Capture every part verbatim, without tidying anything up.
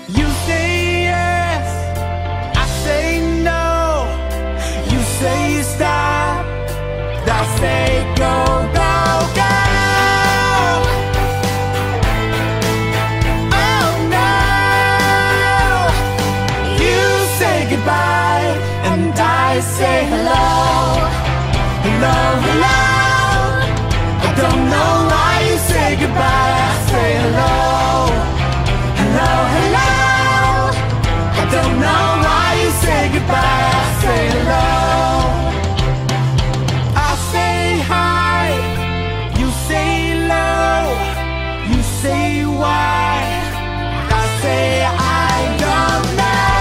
You say yes, I say no. You say stop, I say go, go, go. Oh no. You say goodbye and I say hello. Hello, hello. I don't know why you say goodbye, I say hello. Hello, hello. I don't know why you say goodbye, I say hello. I say hi, you say low. You say why, I say I don't know.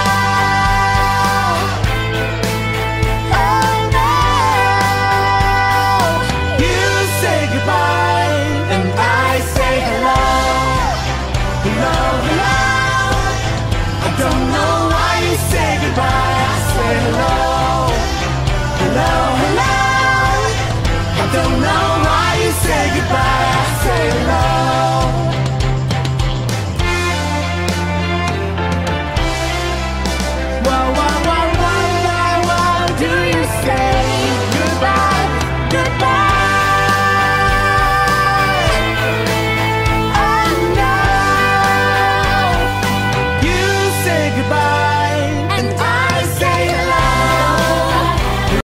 Oh no. You say goodbye and I say hello. Hello, hello. I don't know why you say goodbye, I say hello. Hello, hello. I don't know why you say goodbye, I say hello.